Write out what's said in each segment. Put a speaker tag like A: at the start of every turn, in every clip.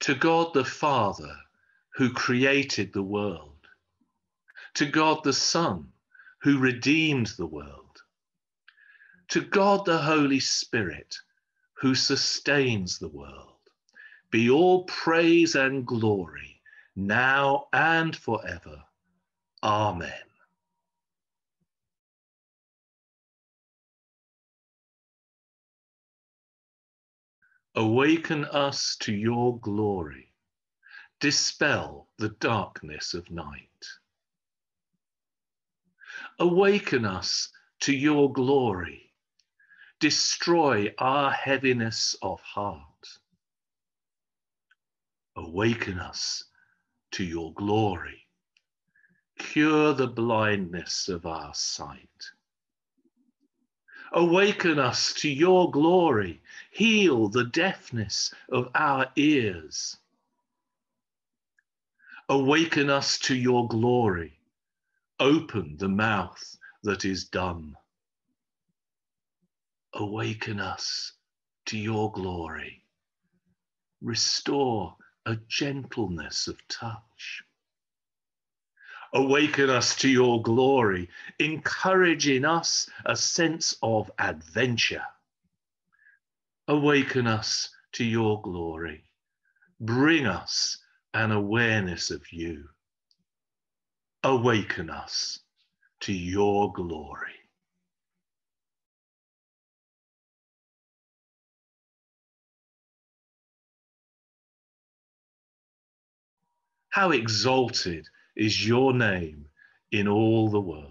A: To God the Father, who created the world. To God the Son, who redeemed the world. To God the Holy Spirit, who sustains the world, be all praise and glory, now and forever. Amen. Awaken us to your glory. Dispel the darkness of night. Awaken us to your glory. Destroy our heaviness of heart. Awaken us to your glory. Cure the blindness of our sight. Awaken us to your glory. Heal the deafness of our ears. Awaken us to your glory. Open the mouth that is dumb. Awaken us to your glory. Restore a gentleness of touch. Awaken us to your glory. Encourage in us a sense of adventure. Awaken us to your glory. Bring us an awareness of you. Awaken us to your glory. How exalted is your name in all the world.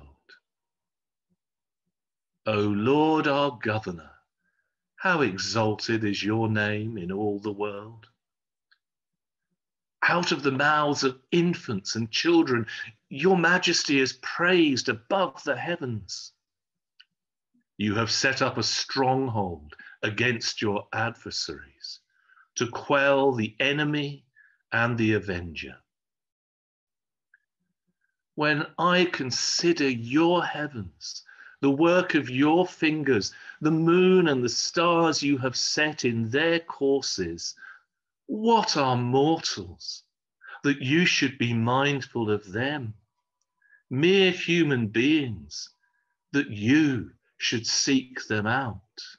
A: O Lord, our governor, how exalted is your name in all the world. Out of the mouths of infants and children, your majesty is praised above the heavens. You have set up a stronghold against your adversaries to quell the enemy and the avenger. When I consider your heavens, the work of your fingers, the moon and the stars you have set in their courses, what are mortals that you should be mindful of them? Mere human beings that you should seek them out.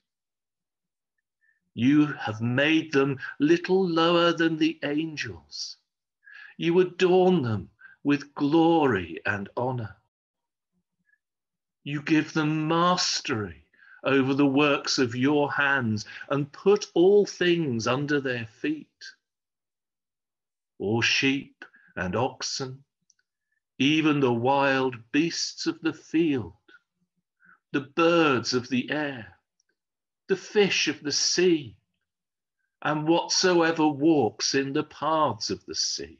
A: You have made them little lower than the angels. You adorn them with glory and honor. You give them mastery over the works of your hands and put all things under their feet. All sheep and oxen, even the wild beasts of the field, the birds of the air, the fish of the sea, and whatsoever walks in the paths of the sea.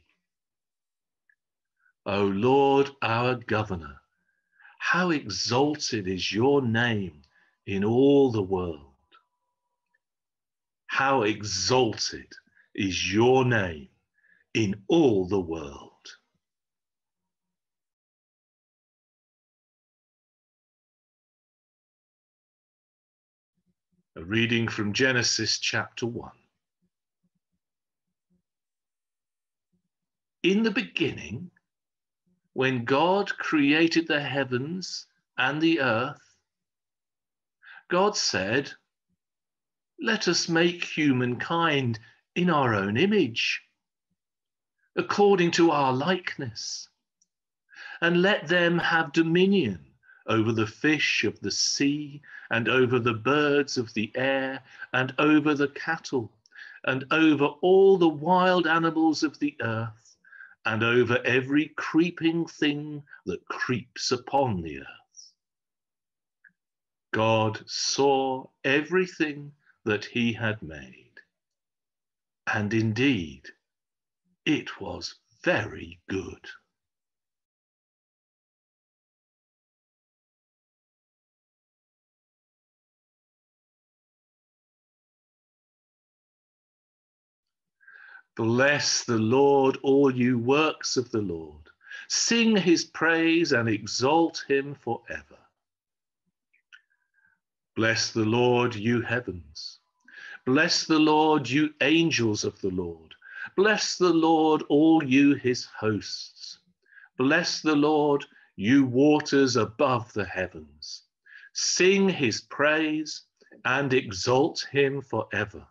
A: O Lord, our governor, how exalted is your name in all the world. How exalted is your name in all the world. A reading from Genesis chapter 1. In the beginning, when God created the heavens and the earth, God said, "Let us make humankind in our own image, according to our likeness, and let them have dominion over the fish of the sea, and over the birds of the air, and over the cattle, and over all the wild animals of the earth, and over every creeping thing that creeps upon the earth." God saw everything that he had made, and indeed it was very good. Bless the Lord, all you works of the Lord. Sing his praise and exalt him forever. Bless the Lord, you heavens. Bless the Lord, you angels of the Lord. Bless the Lord, all you his hosts. Bless the Lord, you waters above the heavens. Sing his praise and exalt him forever.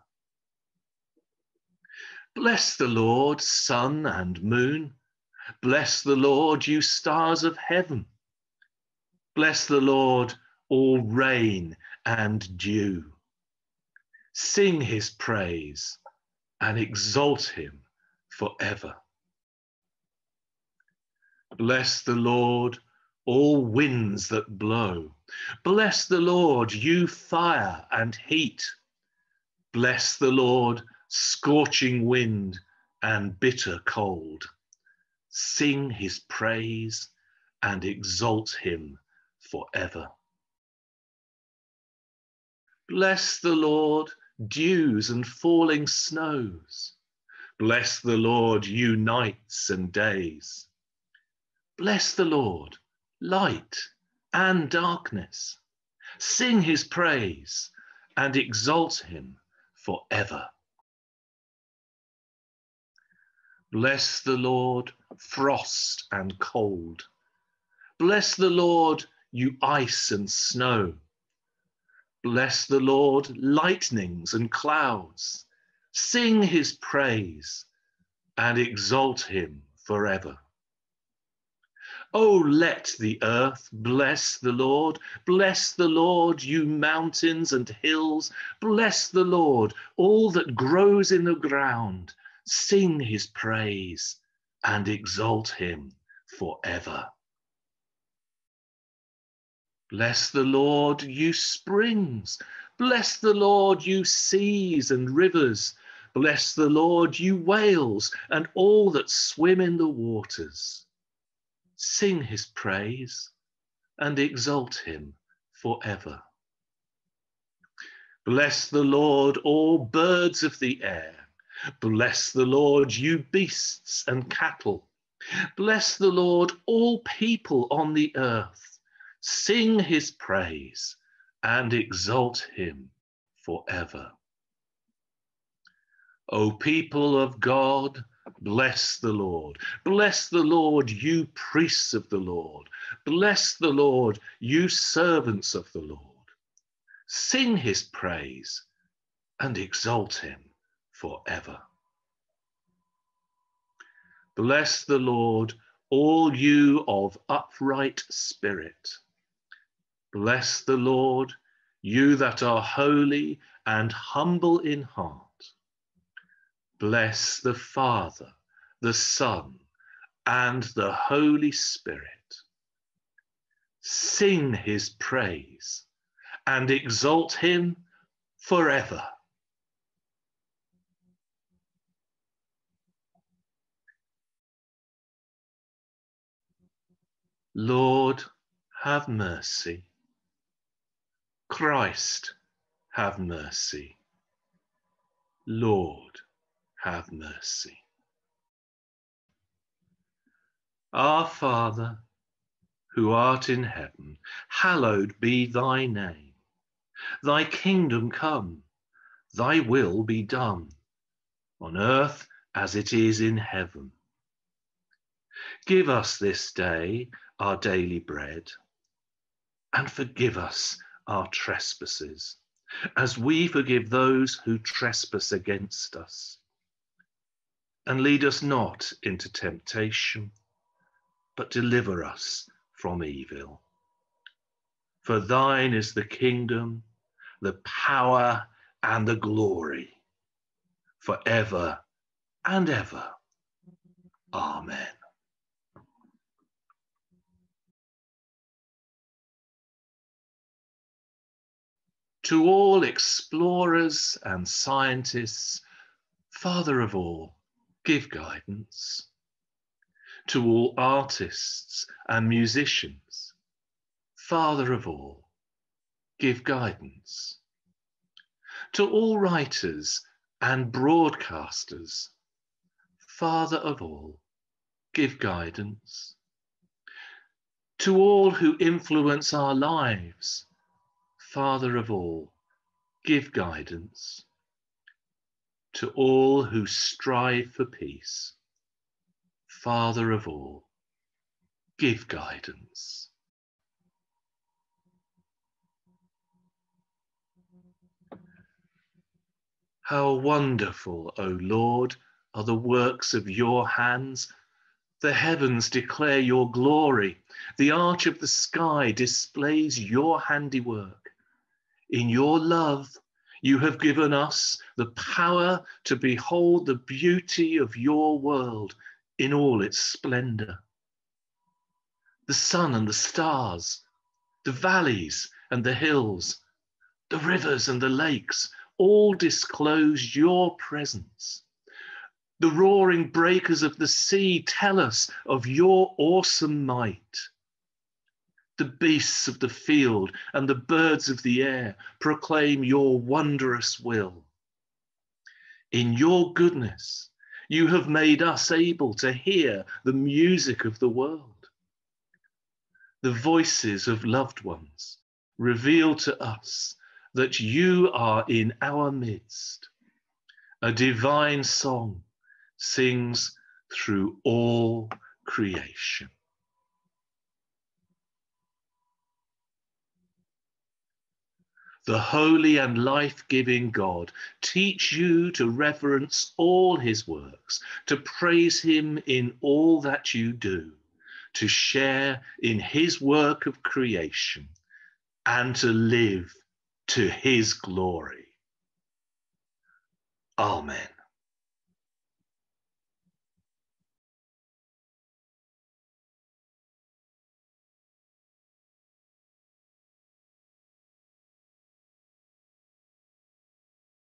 A: Bless the Lord, sun and moon. Bless the Lord, you stars of heaven. Bless the Lord, all rain and dew. Sing his praise and exalt him forever. Bless the Lord, all winds that blow. Bless the Lord, you fire and heat. Bless the Lord, scorching wind and bitter cold. Sing his praise and exalt him forever. Bless the Lord, dews and falling snows. Bless the Lord, you nights and days. Bless the Lord, light and darkness. Sing his praise and exalt him forever. Bless the Lord, frost and cold. Bless the Lord, you ice and snow. Bless the Lord, lightnings and clouds. Sing his praise and exalt him forever. Oh, let the earth bless the Lord. Bless the Lord, you mountains and hills. Bless the Lord, all that grows in the ground. Sing his praise and exalt him forever. Bless the Lord, you springs. Bless the Lord, you seas and rivers. Bless the Lord, you whales and all that swim in the waters. Sing his praise and exalt him forever. Bless the Lord, all birds of the air. Bless the Lord, you beasts and cattle. Bless the Lord, all people on the earth. Sing his praise and exalt him forever. O people of God, bless the Lord. Bless the Lord, you priests of the Lord. Bless the Lord, you servants of the Lord. Sing his praise and exalt him forever. Bless the Lord, all you of upright spirit. Bless the Lord, you that are holy and humble in heart. Bless the Father, the Son, and the Holy Spirit. Sing his praise and exalt him forever. Lord, have mercy. Christ, have mercy. Lord, have mercy. Our Father, who art in heaven, hallowed be thy name. Thy kingdom come, thy will be done, on earth as it is in heaven. Give us this day our daily bread, and forgive us our trespasses, as we forgive those who trespass against us. And lead us not into temptation, but deliver us from evil. For thine is the kingdom, the power, and the glory, forever and ever. Amen. To all explorers and scientists, Father of all, give guidance. To all artists and musicians, Father of all, give guidance. To all writers and broadcasters, Father of all, give guidance. To all who influence our lives, Father of all, give guidance. to all who strive for peace. Father of all, give guidance. How wonderful, O Lord, are the works of your hands. The heavens declare your glory. The arch of the sky displays your handiwork. In your love, you have given us the power to behold the beauty of your world in all its splendor. The sun and the stars, the valleys and the hills, the rivers and the lakes, all disclose your presence. The roaring breakers of the sea tell us of your awesome might. The beasts of the field and the birds of the air proclaim your wondrous will. In your goodness, you have made us able to hear the music of the world. The voices of loved ones reveal to us that you are in our midst. A divine song sings through all creation. The holy and life-giving God teach you to reverence all his works, to praise him in all that you do, to share in his work of creation, and to live to his glory. Amen.